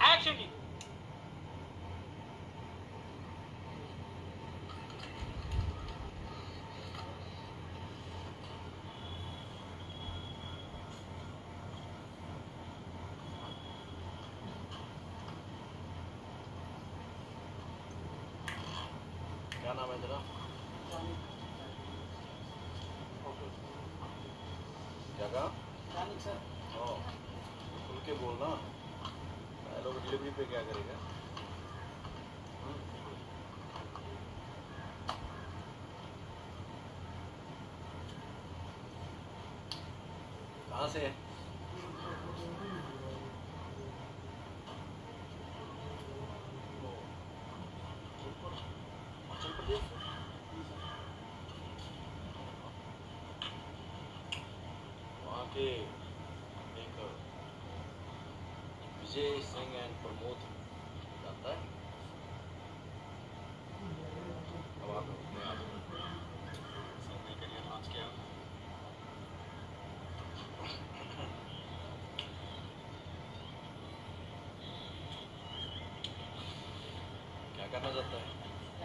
Action की। क्या नाम है तेरा? क्या कहा? सर खुल के बोलना। लोग डिलीवरी पे क्या करेगा? कहाँ से है? हिमाचल प्रदेश। वहाँ के एक विजय सिंह एंड प्रमोद जानता है? अब आप सबने करियर लॉन्च किया। क्या करना चाहता है?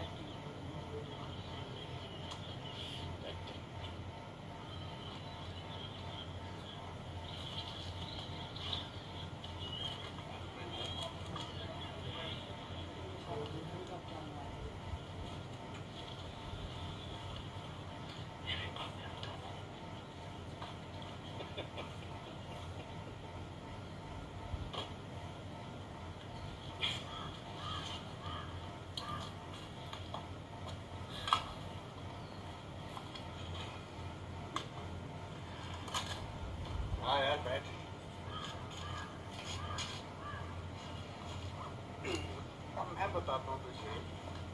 एक्टिंग। हाँ यार बैठ। अब मैं बताता हूँ तुझे